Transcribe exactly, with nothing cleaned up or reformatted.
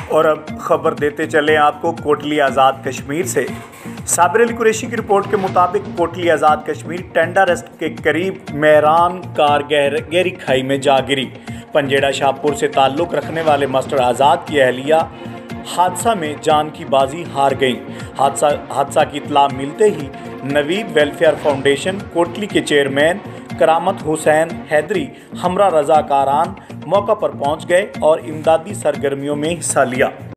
और अब खबर देते चले आपको कोटली आज़ाद कश्मीर से। साबिर अली कुरैशी की रिपोर्ट के मुताबिक कोटली आज़ाद कश्मीर टेंडा रेस्ट के करीब मेहरान कार गहरी खाई में जा गिरी। पंजेड़ा शाहपुर से ताल्लुक़ रखने वाले मास्टर आज़ाद की अहलिया हादसा में जान की बाजी हार गई। हादसा हादसा की इत्तला मिलते ही नवीद वेलफेयर फाउंडेशन कोटली के चेयरमैन करामत हुसैन हैदरी हमरा रज़ाकारान मौका पर पहुंच गए और इमदादी सरगर्मियों में हिस्सा लिया।